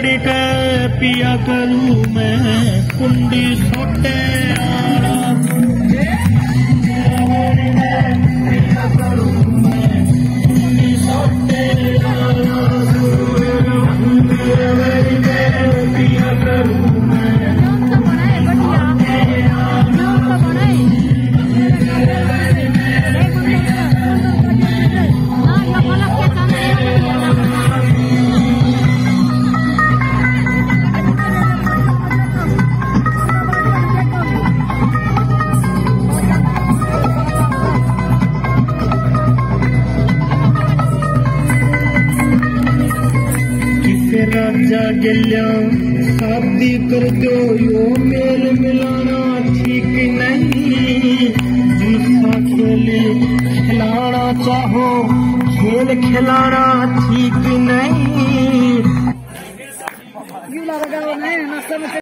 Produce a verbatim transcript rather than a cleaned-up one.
बड़ी के पिया करूं मैं कुंडी सोटे राजा गेल्या शादी कर दो यो मेल मिलाना ठीक नहीं दूसरा खेले खिलाना चाहो खेल खिलाना ठीक नहीं।